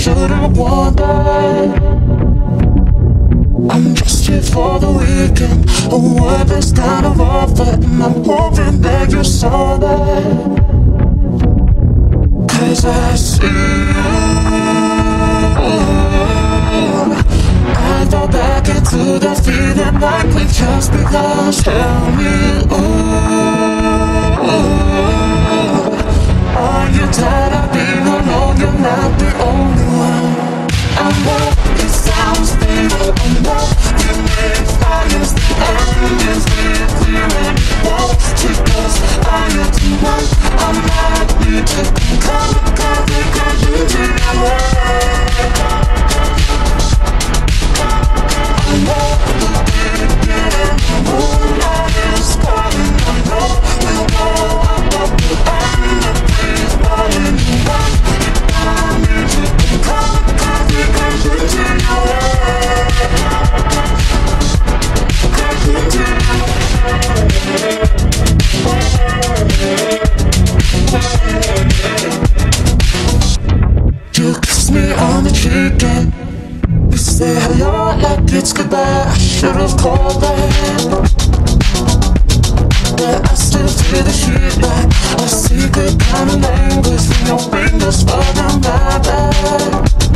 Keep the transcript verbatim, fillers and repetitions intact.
should've wondered. I'm just here for the weekend, a wordless kind of offer, and I'm hoping that you saw that. Cause I see you. I fall back into the feeling like we just because. Tell me, ooh, are you tired of being alone? You're not the only one. I know it sounds fatal, I know we make fires, the end is clear and it won't take us higher tonight. I might need to come, come, come into your world. I know the beginning, the moonlight is calling. I know we'll go up, up, and the breeze blowing away. I need to come, come, come into your world. Come into your world. You kiss me on the cheek and we say hello like it's goodbye. I should've called back, but I still feel the heat like a secret kind of language when your fingers fall down my back.